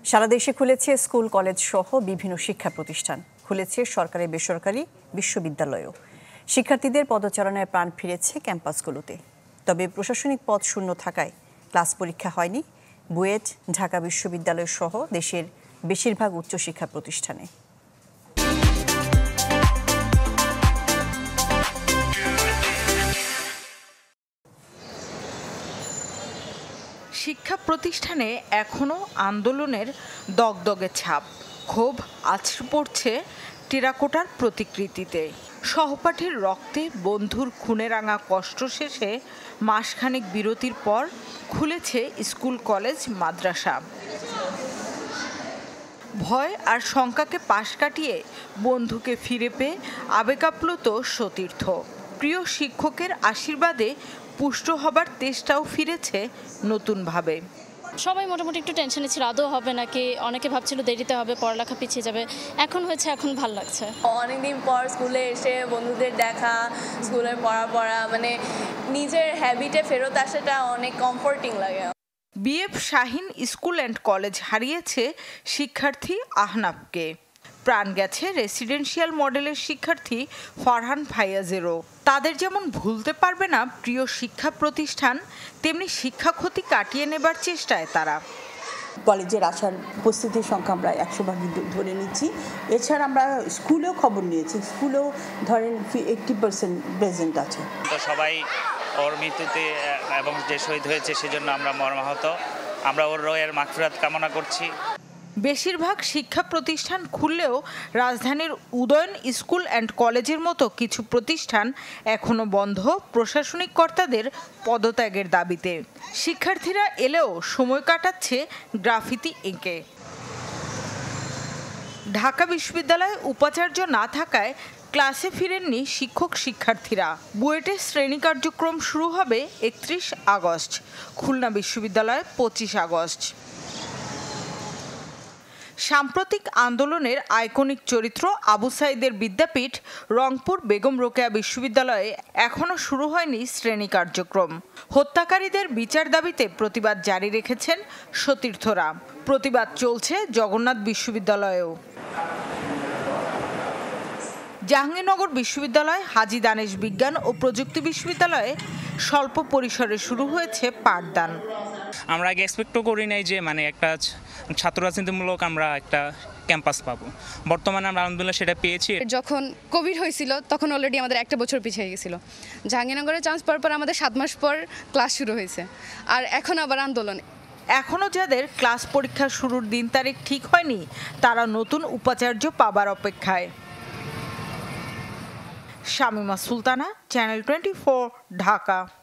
সারা দেশে খুলেছে school college সহ বিভিন্ন শিক্ষা প্রতিষ্ঠান, খুলেছে সরকারি বেসরকারি বিশ্ববিদ্যালয়ও। শিক্ষার্থীদের পদচারণায় প্রাণ ফিরেছে ক্যাম্পাসগুলোতে। তবে প্রশাসনিক পদ শূন্য থাকায় ক্লাস পরীক্ষা হয়নি বুয়েট, ঢাকা বিশ্ববিদ্যালয় সহ দেশের বেশিরভাগ উচ্চশিক্ষা প্রতিষ্ঠানে। শিক্ষা প্রতিষ্ঠানে এখনো আন্দোলনের দগদগে ছাপ, ক্ষোভ আছড়ে পড়ছে টেরাকোটার প্রতিকৃতিতে। সহপাঠীর রক্তে বন্ধুর খুনে রাঙা কষ্ট শেষে মাসখানেক বিরতির পর খুলেছে স্কুল কলেজ মাদ্রাসা। ভয় আর শঙ্কাকে পাশ কাটিয়ে বন্ধুকে ফিরে পেয়ে আবেগাপ্লুত সতীর্থ। প্রিয় শিক্ষকের আশীর্বাদে পুষ্ট হবার তেষ্টাও ফিরেছে নতুনভাবে। সবাই মোটামুটি একটু টেনশনে ছিল, আদৌ হবে নাকি। অনেকে ভাবছিল দেরিতে হবে, পড়ালেখা পিছিয়ে যাবে। এখন হয়েছে, এখন ভালো লাগছে। অনেকদিন পর স্কুলে এসে বন্ধুদের দেখা, স্কুলের পড়া মানে নিজের হ্যাবিটে ফেরত আসাটা অনেক কমফোর্টিং লাগে। BAF Shaheen school and college হারিয়েছে শিক্ষার্থী আহনাফকে। প্রাণ গেছে রেসিডেন্সিয়াল মডেলের শিক্ষার্থী ফারহান ফাইয়াজেরও। তাদের যেমন ভুলতে পারবে না প্রিয় শিক্ষা প্রতিষ্ঠান, তেমনি শিক্ষা ক্ষতি কাটিয়ে নেবার চেষ্টায় তারা। কলেজের আসার উপস্থিতির সংখ্যা আমরা 100% ধরে নিচ্ছি। এছাড়া আমরা স্কুলেও খবর নিয়েছি, স্কুলেও ধরেন 80% প্রেজেন্ট আছে। সবাই ওর মৃত্যুতে এবং যে শহীদ হয়েছে সেজন্য আমরা মর্মাহত। আমরা ওর রয়ের মাগফিরাত কামনা করছি। বেশিরভাগ শিক্ষা প্রতিষ্ঠান খুললেও রাজধানীর উদয়ন স্কুল অ্যান্ড কলেজের মতো কিছু প্রতিষ্ঠান এখনো বন্ধ প্রশাসনিক কর্তাদের পদত্যাগের দাবিতে। শিক্ষার্থীরা এলেও সময় কাটাচ্ছে গ্রাফিতি এঁকে। ঢাকা বিশ্ববিদ্যালয়ে উপাচার্য না থাকায় ক্লাসে ফিরেননি শিক্ষক শিক্ষার্থীরা। বুয়েটের শ্রেণী কার্যক্রম শুরু হবে 31 আগস্ট, খুলনা বিশ্ববিদ্যালয়ে 25 আগস্ট। সাম্প্রতিক আন্দোলনের আইকনিক চরিত্র আবু সাইদের বিদ্যাপীঠ রংপুর বেগম রোকেয়া বিশ্ববিদ্যালয়ে এখনও শুরু হয়নি শ্রেণী কার্যক্রম। হত্যাকারীদের বিচার দাবিতে প্রতিবাদ জারি রেখেছেন সতীর্থরা। প্রতিবাদ চলছে জগন্নাথ বিশ্ববিদ্যালয়েও। জাহাঙ্গীরনগর বিশ্ববিদ্যালয়, হাজী দানেশ বিজ্ঞান ও প্রযুক্তি বিশ্ববিদ্যালয়ে স্বল্প পরিসরে শুরু হয়েছে পাঠদান। আমরা আগে এক্সপেক্টও করি নাই যে একটা ছাত্র রাজনীতিমূলক আমরা একটা ক্যাম্পাস পাবো। বর্তমানে আমরা আলহামদুলিল্লাহ সেটা পেয়েছি। যখন কোভিড হয়েছিল তখন অলরেডি আমাদের একটা বছর পিছিয়ে গেছিল। জাহাঙ্গীরনগরে চান্স পাওয়ার পর আমাদের 7 মাস পর ক্লাস শুরু হয়েছে, আর এখন আবার আন্দোলন। এখনও যাদের ক্লাস পরীক্ষা শুরুর দিন তারিখ ঠিক হয়নি তারা নতুন উপাচার্য পাবার অপেক্ষায়। শামিমা সুলতানা, চ্যানেল 24, ঢাকা।